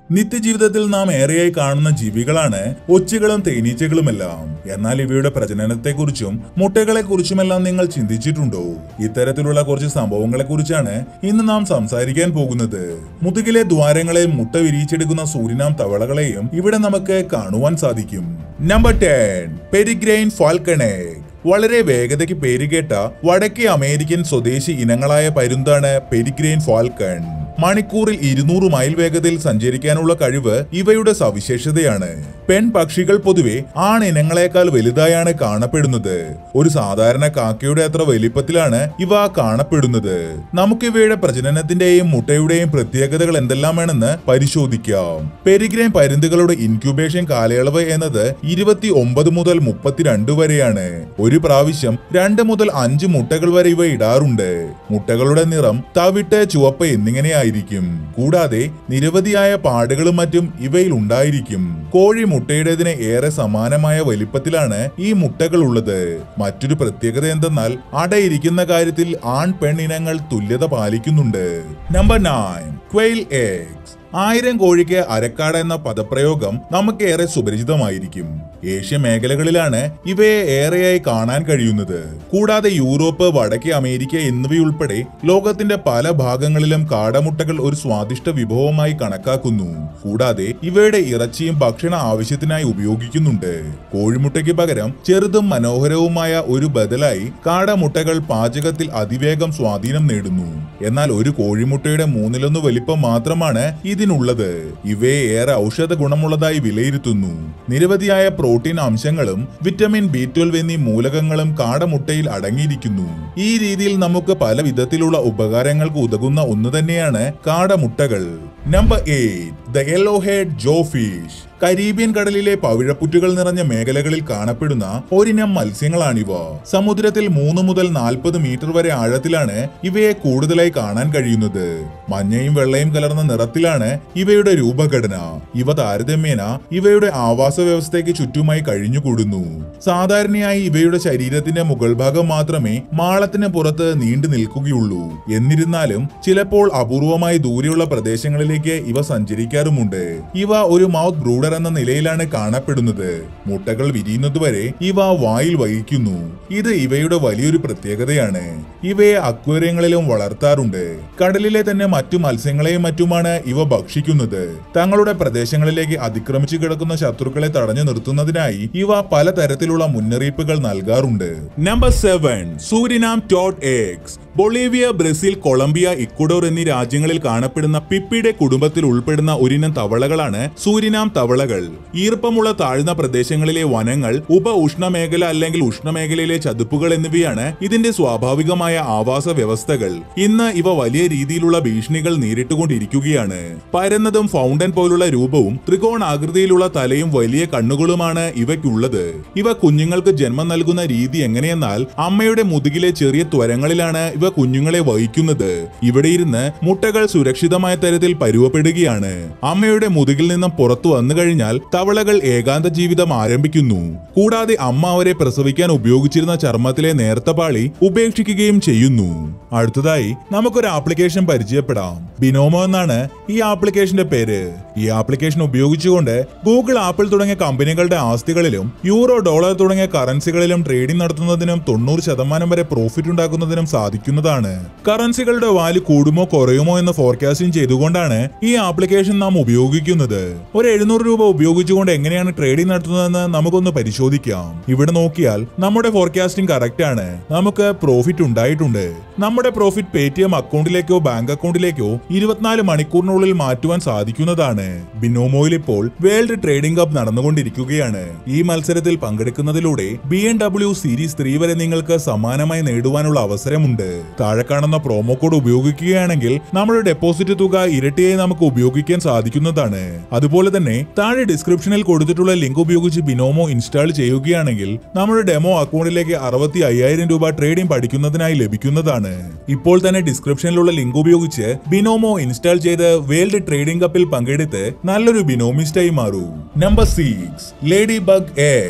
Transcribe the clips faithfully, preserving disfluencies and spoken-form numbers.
നിത്യജീവിതത്തിൽ നാം ഏറെയായി കാണുന്ന ജീവികളാണ് ഒച്ചുകളും തേനീച്ചകളുമെല്ലാം. എന്നാൽ ഇവയുടെ പ്രജനനത്തെക്കുറിച്ചും മുട്ടകളെക്കുറിച്ചുമെല്ലാം നിങ്ങൾ ചിന്തിച്ചിട്ടുണ്ടോ? ഇത്തരത്തിലുള്ള കുറച്ച് സംഭവങ്ങളെ കുറിച്ചാണ് ഇന്ന് നാം സംസാരിക്കാൻ പോകുന്നത്. മുതുകിലെ ദ്വാരങ്ങളിൽ മുട്ട വിരിയിച്ചെടുക്കുന്ന സൂരിനാം തവളകളെയും ഇവിടെ നമുക്ക് കാണുവാൻ സാധിക്കും. Number ten, peregrine falcon egg. വളരെ വേഗതയ്ക്ക് പേരുകേട്ട വടക്കേ അമേരിക്കൻ സ്വദേശി ഇനങ്ങളായ പരുന്താണ് പെരിഗ്രെയിൻ ഫാൽക്കൺ. മണിക്കൂറിൽ ഇരുന്നൂറ് മൈൽ വേഗതയിൽ സഞ്ചരിക്കാനുള്ള കഴിവ് ഇവയുടെ സവിശേഷതയാണ്. പെൺപക്ഷികൾ പൊതുവെ ആണിനങ്ങളെക്കാൾ വലുതായാണ് കാണപ്പെടുന്നത്. ഒരു സാധാരണ കാക്കയുടെ അത്ര വലിപ്പത്തിലാണ് ഇവ കാണപ്പെടുന്നത്. നമുക്കിവയുടെ പ്രജനനത്തിന്റെയും മുട്ടയുടെയും പ്രത്യേകതകൾ എന്തെല്ലാമാണെന്ന് പരിശോധിക്കാം. പെരിഗ്രെയിൻ പരുന്തുകളുടെ ഇൻക്യുബേഷൻ കാലയളവ് എന്നത് ഇരുപത്തി ഒമ്പത് മുതൽ മുപ്പത്തിരണ്ട് വരെയാണ്. ഒരു പ്രാവശ്യം രണ്ട് മുതൽ അഞ്ച് മുട്ടകൾ വരെ ഇവ ഇടാറുണ്ട്. മുട്ടകളുടെ നിറം തവിട്ട്, ചുവപ്പ് എന്നിങ്ങനെയായിരിക്കും. കൂടാതെ നിരവധിയായ പാടുകളും മറ്റും ഇവയിൽ ഉണ്ടായിരിക്കും. കോഴി മുട്ടയുടേതിന് ഏറെ സമാനമായ വലിപ്പത്തിലാണ് ഈ മുട്ടകൾ ഉള്ളത്. മറ്റൊരു പ്രത്യേകത എന്തെന്നാൽ അടയിരിക്കുന്ന കാര്യത്തിൽ ആൺ പെൺ ഇനങ്ങൾ തുല്യത പാലിക്കുന്നുണ്ട്. Number nine, quail eggs. ആയിരം കോഴിക്ക് അരക്കാട് എന്ന പദപ്രയോഗം നമുക്ക് ഏറെ സുപരിചിതമായിരിക്കും. ഏഷ്യ മേഖലകളിലാണ് ഇവയെ ഏറെയായി കാണാൻ കഴിയുന്നത്. കൂടാതെ യൂറോപ്പ്, വടക്കേ അമേരിക്ക എന്നിവയുൾപ്പെടെ ലോകത്തിന്റെ പല ഭാഗങ്ങളിലും കാടമുട്ടകൾ ഒരു സ്വാദിഷ്ട വിഭവമായി കണക്കാക്കുന്നു. കൂടാതെ ഇവയുടെ ഇറച്ചിയും ഭക്ഷണ ആവശ്യത്തിനായി ഉപയോഗിക്കുന്നുണ്ട്. കോഴിമുട്ടയ്ക്ക് പകരം ചെറുതും മനോഹരവുമായ ഒരു ബദലായി കാടമുട്ടകൾ പാചകത്തിൽ അതിവേഗം സ്വാധീനം നേടുന്നു. എന്നാൽ ഒരു കോഴിമുട്ടയുടെ മൂന്നിലൊന്ന് വലിപ്പം മാത്രമാണ് ഇതിനുള്ളത്. ഇവയെ ഏറെ ഔഷധ ഗുണമുള്ളതായി വിലയിരുത്തുന്നു. നിരവധിയായ പ്രോട്ടീൻ അംശങ്ങളും വിറ്റമിൻ ബി ട്വൽവ് എന്നീ മൂലകങ്ങളും കാടമുട്ടയിൽ അടങ്ങിയിരിക്കുന്നു. ഈ രീതിയിൽ നമുക്ക് പല വിധത്തിലുള്ള ഉപകാരങ്ങൾക്ക് ഉതകുന്ന ഒന്ന് തന്നെയാണ് കാടമുട്ടകൾ. Number eight, the yellow head jaw fish. Caribbean കടലിലെ പവിഴപ്പുറ്റുകൾ നിറഞ്ഞ മേഖലകളിൽ കാണപ്പെടുന്ന ഒരിനം മത്സ്യങ്ങളാണിവ. സമുദ്രത്തിൽ മൂന്ന് മുതൽ നാൽപ്പത് മീറ്റർ വരെ ആഴത്തിലാണ് ഇവയെ കൂടുതലായി കാണാൻ കഴിയുന്നത്. മഞ്ഞയും വെള്ളയും കലർന്ന നിറത്തിലാണ് ഇവയുടെ രൂപഘടന. ഇവ താരതമ്യേന ഇവയുടെ ആവാസ വ്യവസ്ഥയ്ക്ക് ചുറ്റുമായി കഴിഞ്ഞുകൂടുന്നു. സാധാരണയായി ഇവയുടെ ശരീരത്തിന്റെ മുകൾ ഭാഗം മാത്രമേ മാളത്തിന് പുറത്ത് നീണ്ടു നിൽക്കുകയുള്ളൂ. എന്നിരുന്നാലും ചിലപ്പോൾ അപൂർവമായി ദൂരെയുള്ള പ്രദേശങ്ങളിലേക്ക് ഇവ സഞ്ചരിക്കാറുമുണ്ട്. ഇവ ഒരു മൗത്ത് ബ്രൂഡർ എന്ന നിലയിലാണ് കാണപ്പെടുന്നത്. മുട്ടകൾ വിരിയുന്നതുവരെ ഇവ വായിൽ വഹിക്കുന്നു. ഇത് ഇവയുടെ വലിയൊരു പ്രത്യേകതയാണ്. ഇവയെ അക്വേറിയങ്ങളിലും വളർത്താറുണ്ട്. കടലിലെ തന്നെ മറ്റു മത്സ്യങ്ങളെയും മറ്റുമാണ് ഇവ ഭക്ഷിക്കുന്നത്. തങ്ങളുടെ പ്രദേശങ്ങളിലേക്ക് അതിക്രമിച്ചു കിടക്കുന്ന ശത്രുക്കളെ തടഞ്ഞു നിർത്തുന്നതിനായി ഇവ പലതരത്തിലുള്ള മുന്നറിയിപ്പുകൾ നൽകാറുണ്ട്. Number seven, Suriname toad eggs. Bolivia, Brazil, Colombia, Ecuador എന്നീ രാജ്യങ്ങളിൽ കാണപ്പെടുന്ന പിപ്പിയുടെ കുടുംബത്തിൽ ഉൾപ്പെടുന്ന ഒരിനം തവളകളാണ് സൂരിനാം തവളകൾ. ഈർപ്പമുള്ള താഴ്ന്ന പ്രദേശങ്ങളിലെ വനങ്ങൾ, ഉപ ഉഷ്ണമേഖല അല്ലെങ്കിൽ ഉഷ്ണമേഖലയിലെ ചതുപ്പുകൾ എന്നിവയാണ് ഇതിന്റെ സ്വാഭാവികമായ ആവാസ വ്യവസ്ഥകൾ. ഇന്ന് ഇവ വലിയ രീതിയിലുള്ള ഭീഷണികൾ നേരിട്ടുകൊണ്ടിരിക്കുകയാണ്. പരന്നതും ഫൗണ്ടൻ പോലുള്ള രൂപവും ത്രികോണാകൃതിയിലുള്ള തലയും വലിയ കണ്ണുകളുമാണ് ഇവയ്ക്കുള്ളത്. ഇവ കുഞ്ഞുങ്ങൾക്ക് ജന്മം നൽകുന്ന രീതി എങ്ങനെയെന്നാൽ അമ്മയുടെ മുതുകിലെ ചെറിയ ത്വരങ്ങളിലാണ് ഇവ കുഞ്ഞുങ്ങളെ വഹിക്കുന്നത്. ഇവിടെ ഇരുന്ന് മുട്ടകൾ സുരക്ഷിതമായ തരത്തിൽ പരുവപ്പെടുകയാണ്. അമ്മയുടെ മുതുകിൽ നിന്നും പുറത്തു വന്നു കഴിഞ്ഞാൽ തവളകൾ ഏകാന്ത ജീവിതം ആരംഭിക്കുന്നു. കൂടാതെ അമ്മ അവരെ പ്രസവിക്കാൻ ഉപയോഗിച്ചിരുന്ന ചർമ്മത്തിലെ നേർത്ത പാളി ഉപേക്ഷിക്കുകയും ചെയ്യുന്നു. അടുത്തതായി നമുക്കൊരു ആപ്ലിക്കേഷൻ പരിചയപ്പെടാം. ബിനോമോ എന്നാണ് ഈ ആപ്ലിക്കേഷന്റെ പേര്. ഈ ആപ്ലിക്കേഷൻ ഉപയോഗിച്ചുകൊണ്ട് ഗൂഗിൾ, ആപ്പിൾ തുടങ്ങിയ കമ്പനികളുടെ ആസ്തികളിലും യൂറോ, ഡോളർ തുടങ്ങിയ കറൻസികളിലും ട്രേഡിംഗ് നടത്തുന്നതിനും തൊണ്ണൂറ് ശതമാനം വരെ പ്രോഫിറ്റ് ഉണ്ടാക്കുന്നതിനും സാധിക്കുന്നതാണ്. കറൻസികളുടെ വാല്യൂ കൂടുമോ കുറയുമോ എന്ന് ഫോർകാസ്റ്റിംഗ് ചെയ്തുകൊണ്ടാണ് ഈ ആപ്ലിക്കേഷൻ നാം ഉപയോഗിക്കുന്നത്. ഒരു എഴുന്നൂറ് രൂപ ഉപയോഗിച്ചുകൊണ്ട് എങ്ങനെയാണ് ട്രേഡിംഗ് നടത്തുന്നതെന്ന് നമുക്കൊന്ന് പരിശോധിക്കാം. ഇവിടെ നോക്കിയാൽ നമ്മുടെ ഫോർകാസ്റ്റിംഗ് കറക്റ്റ് ആണ്. നമുക്ക് പ്രോഫിറ്റ് ഉണ്ടായിട്ടുണ്ട്. നമ്മുടെ പ്രോഫിറ്റ് പേടിഎം അക്കൗണ്ടിലേക്കോ ബാങ്ക് അക്കൗണ്ടിലേക്കോ ഇരുപത്തിനാല് മണിക്കൂറിനുള്ളിൽ മാറ്റുവാൻ സാധിക്കുന്നതാണ്. ബിനോമോയിൽ ഇപ്പോൾ വേൾഡ് ട്രേഡിംഗ് കപ്പ് നടന്നുകൊണ്ടിരിക്കുകയാണ്. ഈ മത്സരത്തിൽ പങ്കെടുക്കുന്നതിലൂടെ B M W series three വരെ നിങ്ങൾക്ക് സമ്മാനമായി നേടുവാനുള്ള അവസരമുണ്ട്. താഴെ കാണുന്ന പ്രോമോ കോഡ് ഉപയോഗിക്കുകയാണെങ്കിൽ നമ്മുടെ ഡെപ്പോസിറ്റ് തുക ഇരട്ടിയായി നമുക്ക് ഉപയോഗിക്കാൻ സാധിക്കുന്നതാണ്. അതുപോലെ തന്നെ താഴെ ഡിസ്ക്രിപ്ഷനിൽ കൊടുത്തിട്ടുള്ള ലിങ്ക് ഉപയോഗിച്ച് ബിനോമോ ഇൻസ്റ്റാൾ ചെയ്യുകയാണെങ്കിൽ നമ്മുടെ ഡെമോ അക്കൗണ്ടിലേക്ക് അറുപത്തി അയ്യായിരം രൂപ ട്രേഡിംഗ് പഠിക്കുന്നതിനായി ലഭിക്കുന്നതാണ്. ഇപ്പോൾ തന്നെ ഡിസ്ക്രിപ്ഷനിലുള്ള ലിങ്ക് ഉപയോഗിച്ച് ബിനോമോ ഇൻസ്റ്റാൾ ചെയ്ത് വേൾഡ് ട്രേഡിംഗ് കപ്പിൽ പങ്കെടുത്ത് നല്ലൊരു ബിനോമിസ്റ്റായി മാറൂ. Number six, lady bug eggs.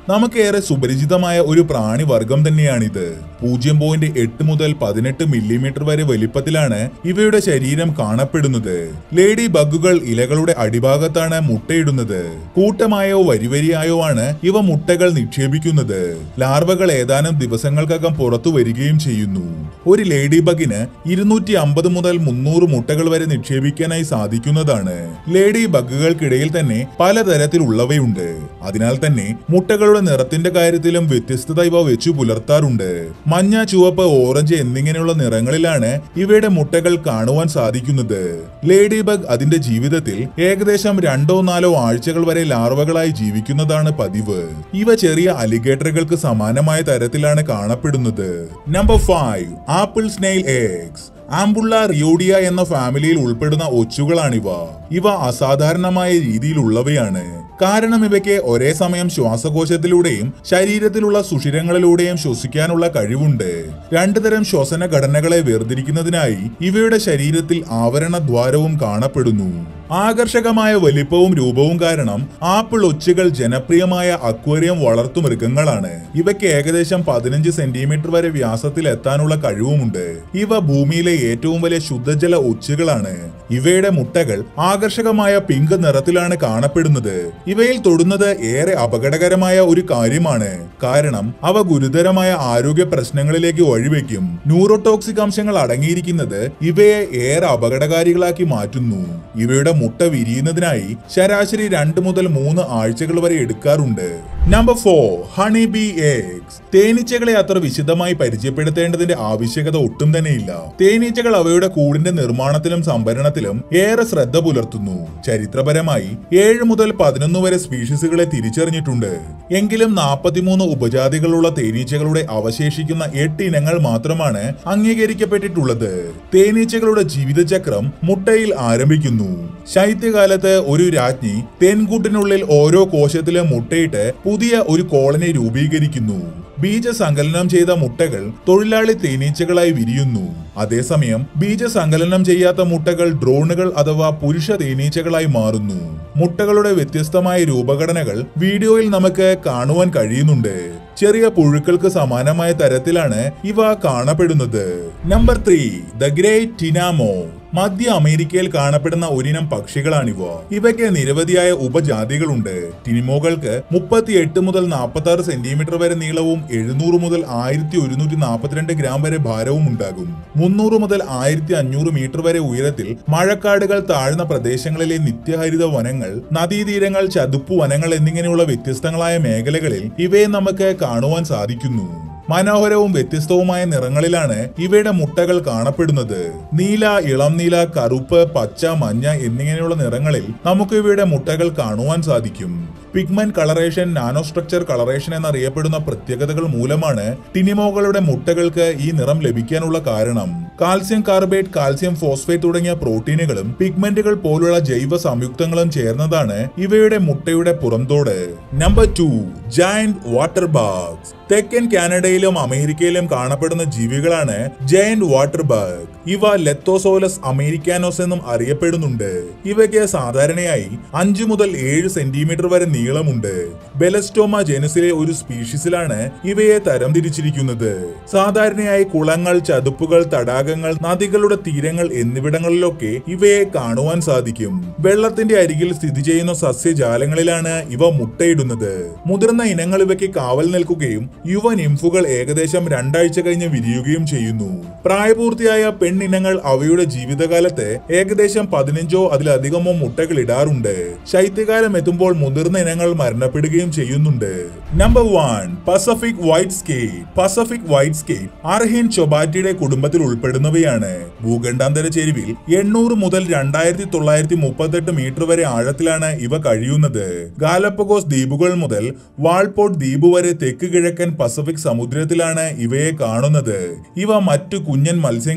നമുക്കേറെ സുപരിചിതമായ ഒരു പ്രാണി വർഗം തന്നെയാണിത്. പൂജ്യം പോയിന്റ് എട്ട് മുതൽ പതിനെട്ട് മില്ലിമീറ്റർ വരെ വലിപ്പത്തിലാണ് ഇവയുടെ ശരീരം കാണപ്പെടുന്നത്. ലേഡി ബഗുകൾ ഇലകളുടെ അടിഭാഗത്താണ് മുട്ടയിടുന്നത്. കൂട്ടമായോ വരിവരിയായോ ആണ് ഇവ മുട്ടകൾ നിക്ഷേപിക്കുന്നത്. ലാർവകൾ ഏതാനും ദിവസങ്ങൾക്കകം പുറത്തു വരികയും ചെയ്യുന്നു. ഒരു ലേഡി ബഗിന് ഇരുന്നൂറ്റി അമ്പത് മുതൽ മുന്നൂറ് മുട്ടകൾ വരെ നിക്ഷേപിക്കാനായി സാധിക്കുന്നതാണ്. ലേഡി ബഗുകൾക്കിടയിൽ തന്നെ പലതരത്തിലുള്ളവയുണ്ട്. അതിനാൽ തന്നെ മുട്ടകളുടെ നിറത്തിന്റെ കാര്യത്തിലും വ്യത്യസ്തത ഇവ വെച്ചു പുലർത്താറുണ്ട്. മഞ്ഞ, ചുവപ്പ്, ഓറഞ്ച് എന്നിങ്ങനെയുള്ള നിറങ്ങളിലാണ് ഇവയുടെ മുട്ടകൾ കാണുവാൻ സാധിക്കുന്നത്. ലേഡി ബഗ് അതിന്റെ ജീവിതത്തിൽ ഏകദേശം രണ്ടോ നാലോ ആഴ്ചകൾ വരെ ലാർവകളായി ജീവിക്കുന്നതാണ് പതിവ്. ഇവ ചെറിയ അലിഗേറ്ററുകൾക്ക് സമാനമായ തരത്തിലാണ് കാണപ്പെടുന്നത്. Number five, apple snail eggs. ആംബുള്ള റിയോഡിയ എന്ന ഫാമിലിയിൽ ഉൾപ്പെടുന്ന ഒച്ചുകളാണിവ. ഇവ അസാധാരണമായ രീതിയിലുള്ളവയാണ്. കാരണം ഇവയ്ക്ക് ഒരേ സമയം ശ്വാസകോശത്തിലൂടെയും ശരീരത്തിലുള്ള സുഷിരങ്ങളിലൂടെയും ശ്വസിക്കാനുള്ള കഴിവുണ്ട്. രണ്ടു തരം ശ്വസന ഘടനകളെ വേർതിരിക്കുന്നതിനായി ഇവയുടെ ശരീരത്തിൽ ആവരണ ദ്വാരവും കാണപ്പെടുന്നു. ആകർഷകമായ വലിപ്പവും രൂപവും കാരണം ആപ്പിൾ ഒച്ചുകൾ ജനപ്രിയമായ അക്വേറിയം വളർത്തു മൃഗങ്ങളാണ്. ഇവയ്ക്ക് ഏകദേശം പതിനഞ്ച് സെന്റിമീറ്റർ വരെ വ്യാസത്തിൽ എത്താനുള്ള കഴിവുമുണ്ട്. ഇവ ഭൂമിയിലെ ഏറ്റവും വലിയ ശുദ്ധജല ഒച്ചുകളാണ്. ഇവയുടെ മുട്ടകൾ ആകർഷകമായ പിങ്ക് നിറത്തിലാണ് കാണപ്പെടുന്നത്. ഇവയിൽ തൊടുന്നത് ഏറെ അപകടകരമായ ഒരു കാര്യമാണ്. കാരണം അവ ഗുരുതരമായ ആരോഗ്യ പ്രശ്നങ്ങളിലേക്ക് വഴിവെക്കും. ന്യൂറോടോക്സിക് അംശങ്ങൾ അടങ്ങിയിരിക്കുന്നത് ഇവയെ ഏറെ അപകടകാരികളാക്കി മാറ്റുന്നു. ഇവയുടെ മുട്ട വിരിയുന്നതിനായി ശരാശരി രണ്ട് മുതൽ മൂന്ന് ആഴ്ചകൾ വരെ എടുക്കാറുണ്ട്. Number four, honey bee eggs. തേനീച്ചകളെ അത്ര വിശദമായി പരിചയപ്പെടുത്തേണ്ടതിന്റെ ആവശ്യകത ഒട്ടും തന്നെയില്ല. തേനീച്ചകൾ അവയുടെ കൂടിന്റെ നിർമ്മാണത്തിലും സംഭരണത്തിലും ഏറെ ശ്രദ്ധ പുലർത്തുന്നു. ചരിത്രപരമായി ഏഴ് മുതൽ പതിനൊന്ന് വരെ സ്പീഷീസുകളെ തിരിച്ചറിഞ്ഞിട്ടുണ്ട്. എങ്കിലും നാൽപ്പത്തിമൂന്ന് ഉപജാതികളുള്ള തേനീച്ചകളുടെ അവശേഷിക്കുന്ന എട്ട് ഇനങ്ങൾ മാത്രമാണ് അംഗീകരിക്കപ്പെട്ടിട്ടുള്ളത്. തേനീച്ചകളുടെ ജീവിതചക്രം മുട്ടയിൽ ആരംഭിക്കുന്നു. ശൈത്യകാലത്ത് ഒരു രാജ്ഞി തേൻകൂട്ടിനുള്ളിൽ ഓരോ കോശത്തിലും മുട്ടയിട്ട് പുതിയ ഒരു കോളനി രൂപീകരിക്കുന്നു. ബീജസങ്കലനം ചെയ്ത മുട്ടകൾ തൊഴിലാളി തേനീച്ചകളായി വിരിയുന്നു. അതേസമയം ബീജസങ്കലനം ചെയ്യാത്ത മുട്ടകൾ ഡ്രോണുകൾ അഥവാ പുരുഷ തേനീച്ചകളായി മാറുന്നു. മുട്ടകളുടെ വ്യത്യസ്തമായ രൂപഘടനകൾ വീഡിയോയിൽ നമുക്ക് കാണുവാൻ കഴിയുന്നുണ്ട്. ചെറിയ പുഴുക്കൾക്ക് സമാനമായ തരത്തിലാണ് ഇവ കാണപ്പെടുന്നത്. Number three, the great tinamou. മധ്യ അമേരിക്കയിൽ കാണപ്പെടുന്ന ഒരിനം പക്ഷികളാണിവ. ഇവയ്ക്ക് നിരവധിയായ ഉപജാതികളുണ്ട്. ടിനിമോകൾക്ക് മുപ്പത്തി എട്ട് മുതൽ നാൽപ്പത്തി ആറ് സെന്റിമീറ്റർ വരെ നീളവും എഴുന്നൂറ് മുതൽ ആയിരത്തി ഒരുന്നൂറ്റി നാൽപ്പത്തിരണ്ട് ഗ്രാം വരെ ഭാരവും ഉണ്ടാകും. മുന്നൂറ് മുതൽ ആയിരത്തി അഞ്ഞൂറ് മീറ്റർ വരെ ഉയരത്തിൽ മഴക്കാടുകൾ, താഴ്ന്ന പ്രദേശങ്ങളിലെ നിത്യഹരിത വനങ്ങൾ, നദീതീരങ്ങൾ, ചതുപ്പു വനങ്ങൾ എന്നിങ്ങനെയുള്ള വ്യത്യസ്തങ്ങളായ മേഖലകളിൽ ഇവയെ നമുക്ക് കാണുവാൻ സാധിക്കുന്നു. മനോഹരവും വ്യത്യസ്തവുമായ നിറങ്ങളിലാണ് ഇവയുടെ മുട്ടകൾ കാണപ്പെടുന്നത്. നീല, ഇളം നീല, കറുപ്പ്, പച്ച, മഞ്ഞ എന്നിങ്ങനെയുള്ള നിറങ്ങളിൽ നമുക്ക് ഇവയുടെ മുട്ടകൾ കാണുവാൻ സാധിക്കും. Pigment coloration, nanostructure coloration എന്നറിയപ്പെടുന്ന പ്രത്യേകതകൾ മൂലമാണ് ടിനിമോകളുടെ മുട്ടകൾക്ക് ഈ നിറം ലഭിക്കാനുള്ള കാരണം. കാൽസ്യം കാർബേറ്റ്, കാൽസ്യം ഫോസ്ഫേറ്റ് തുടങ്ങിയ പ്രോട്ടീനുകളും പിഗ്മെന്റുകൾ പോലുള്ള ജൈവ സംയുക്തങ്ങളും ചേർന്നതാണ് ഇവയുടെ മുട്ടയുടെ പുറന്തോട്. Number two, giant water bugs. തെക്കൻ കാനഡയിലും അമേരിക്കയിലും കാണപ്പെടുന്ന ജീവികളാണ് ജയന്റ് വാട്ടർ ബഗ്. ഇവ ലെത്തോസോലസ് അമേരിക്കാനോസ് എന്നും അറിയപ്പെടുന്നുണ്ട്. ഇവയ്ക്ക് സാധാരണയായി അഞ്ചു മുതൽ ഏഴ് സെന്റിമീറ്റർ വരെ നീളമുണ്ട്. ബെലസ്റ്റോമ ജനുസിലെ ഒരു സ്പീഷീസിലാണ് ഇവയെ തരംതിരിച്ചിരിക്കുന്നത്. സാധാരണയായി കുളങ്ങൾ, ചതുപ്പുകൾ, തടാകങ്ങൾ, നദികളുടെ തീരങ്ങൾ എന്നിവിടങ്ങളിലൊക്കെ ഇവയെ കാണുവാൻ സാധിക്കും. വെള്ളത്തിന്റെ അരികിൽ സ്ഥിതി ചെയ്യുന്ന സസ്യജാലങ്ങളിലാണ് ഇവ മുട്ടയിടുന്നത്. മുതിർന്ന ഇനങ്ങൾ ഇവയ്ക്ക് കാവൽ നിൽക്കുകയും യുവ നിംഫുകൾ ഏകദേശം രണ്ടാഴ്ച കഴിഞ്ഞ് വിരിയുകയും ചെയ്യുന്നു. പ്രായപൂർത്തിയായ പെണ്ണിനങ്ങൾ അവയുടെ ജീവിതകാലത്ത് ഏകദേശം പതിനഞ്ചോ അതിലധികമോ മുട്ടകൾ ഇടാറുണ്ട്. ശൈത്യകാലം എത്തുമ്പോൾ മുതിർന്ന ഇനങ്ങൾ മരണപ്പെടുകയും ചെയ്യുന്നുണ്ട്. Number one, Pacific white skate. Pacific white skate അർഹിൻ ചൊബാറ്റിയുടെ കുടുംബത്തിൽ ഉൾപ്പെടുന്നവയാണ്. ഭൂഖണ്ഡാന്തര ചെരുവിൽ എണ്ണൂറ് മുതൽ രണ്ടായിരത്തി തൊള്ളായിരത്തി മുപ്പത്തെട്ട് മീറ്റർ വരെ ആഴത്തിലാണ് ഇവ കഴിയുന്നത്. ഗാലപ്പഗോസ് ദ്വീപുകൾ മുതൽ വാൾപോർട്ട് ദ്വീപ് വരെ തെക്ക് കിഴക്കൻ പസഫിക് സമുദ്രത്തിലാണ് ഇവയെ കാണുന്നത്. ഇവ മറ്റു കുഞ്ഞൻ മത്സ്യങ്ങളെയും മറ്റും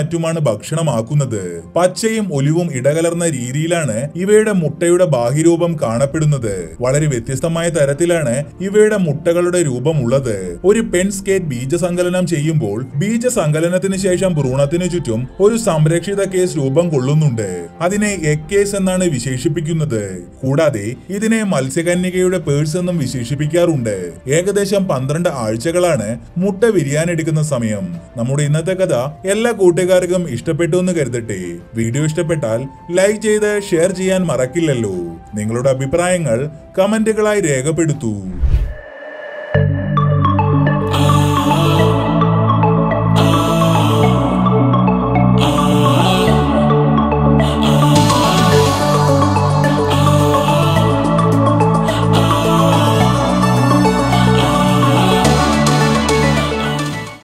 മറ്റുമാണ് ഭക്ഷണമാക്കുന്നത്. പച്ചയും ഒലിവും ഇടകലർന്ന രീതിയിലാണ് ഇവയുടെ മുട്ടയുടെ ബാഹ്യരൂപം കാണപ്പെടുന്നത്. വളരെ വ്യത്യസ്തമായ തരത്തിലാണ് ഇവയുടെ മുട്ടകളുടെ രൂപമുള്ളത്. ഒരു പെൺ സ്കേറ്റ് ബീജസങ്കലനം ചെയ്യുമ്പോൾ ബീജസങ്കലനത്തിന് ശേഷം ഭ്രൂണത്തിന് ചുറ്റും ഒരു സംരക്ഷിത കേസ് രൂപം കൊള്ളുന്നുണ്ട്. അതിനെ എഗ് കേസ് എന്നാണ് വിശേഷിപ്പിക്കുന്നത്. കൂടാതെ ഇതിനെ മത്സ്യകന്യകയുടെ പേഴ്സ് എന്നും വിശേഷിപ്പിക്കാറുണ്ട്. ഏകദേശം പന്ത്രണ്ട് ആഴ്ചകളാണ് മുട്ട വിരിയാനെടുക്കുന്ന സമയം. നമ്മുടെ ഇന്നത്തെ കഥ എല്ലാ കൂട്ടുകാർക്കും ഇഷ്ടപ്പെട്ടു എന്ന് കരുതട്ടെ. വീഡിയോ ഇഷ്ടപ്പെട്ടാൽ ലൈക്ക് ചെയ്ത് ഷെയർ ചെയ്യാൻ മറക്കില്ലല്ലോ. നിങ്ങളുടെ അഭിപ്രായങ്ങൾ കമന്റുകളായി രേഖപ്പെടുത്തൂ.